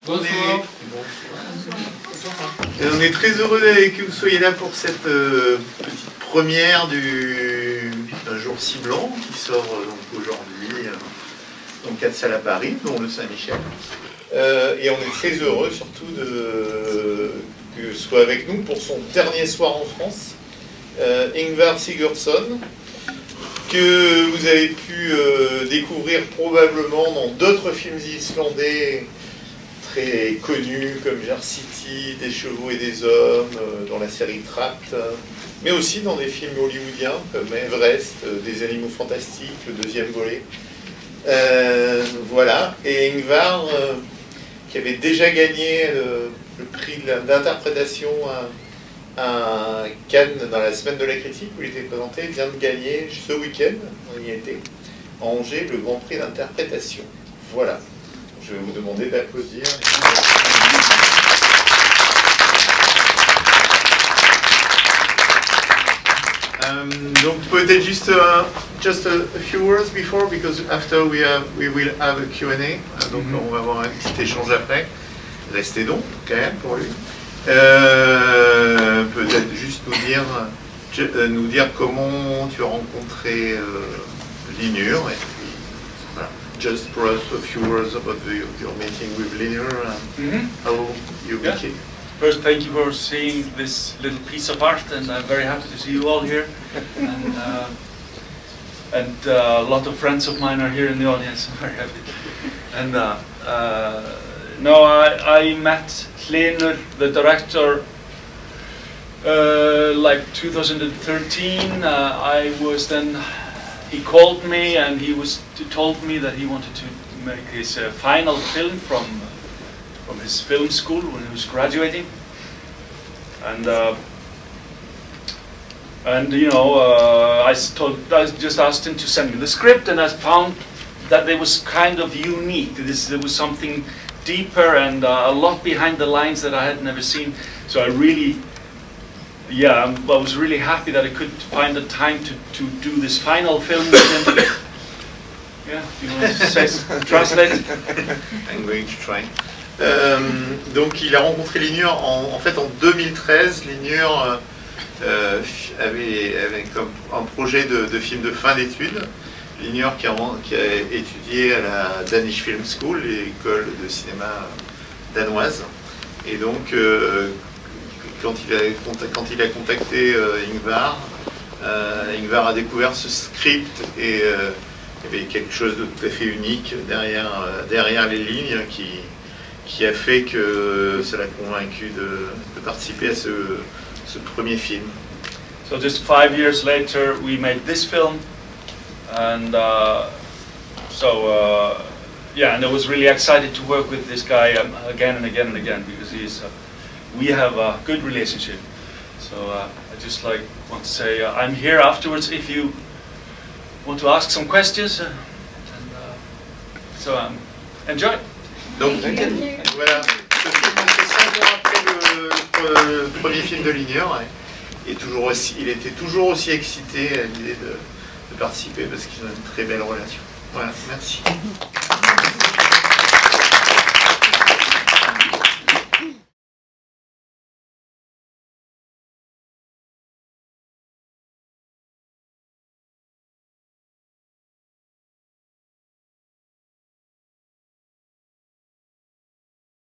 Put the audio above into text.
Bonsoir. On est très heureux que vous soyez là pour cette petite première d'un jour si blanc qui sort donc aujourd'hui dans 4 salles à Paris, dont le Saint-Michel. Et on est très heureux surtout que soit avec nous pour son dernier soir en France, Ingvar Sigurdsson, que vous avez pu découvrir probablement dans d'autres films islandais très connus comme City, Des chevaux et des hommes, dans la série Trapped, mais aussi dans des films hollywoodiens comme Everest, Des animaux fantastiques, le deuxième volet. Voilà, et Ingvar, qui avait déjà gagné le prix d'interprétation à Cannes dans la semaine de la critique où il était présenté, vient de gagner ce week-end, on y était, à Angers, le grand prix d'interprétation. Voilà. Je vais vous demander d'applaudir. Donc peut-être juste just a few words before, because after we will have a Q&A. Donc on va avoir un petit échange après. Restez donc quand même pour lui. Peut-être juste nous dire comment tu as rencontré Linur. Et puis, voilà. Just for us a few words about your meeting with Linur and how you became. First, thank you for seeing this little piece of art, and I'm very happy to see you all here. And a lot of friends of mine are here in the audience. I'm very happy. And no, I met Linur, the director, like 2013. He called me and he told me that he wanted to make his final film from his film school when he was graduating, and you know, I just asked him to send me the script, and I found that it was kind of unique. There was something deeper and a lot behind the lines that I had never seen. So I really, I was really happy that I could find the time to do this final film with him. Yeah, do you want to say, translate? I'm going to try. Donc il a rencontré Linur en fait en 2013. Linur avait comme un projet de film de fin d'études. Linur qui a étudié à la Danish Film School, l'école de cinéma danoise. Et donc quand il a contacté Ingvar, Ingvar a découvert ce script et il y avait quelque chose de tout à fait unique derrière les lignes qui a fait que ça l'a convaincu de participer à ce premier film. So just 5 years later, we made this film, and yeah, and I was really excited to work with this guy again and again and again, because we have a good relationship. So I just want to say I'm here afterwards if you want to ask some questions, so enjoy. Donc voilà, ce film c'est 5 ans après le premier film de Linur, et il était toujours aussi excité à l'idée de participer parce qu'ils ont une très belle relation. Voilà, merci.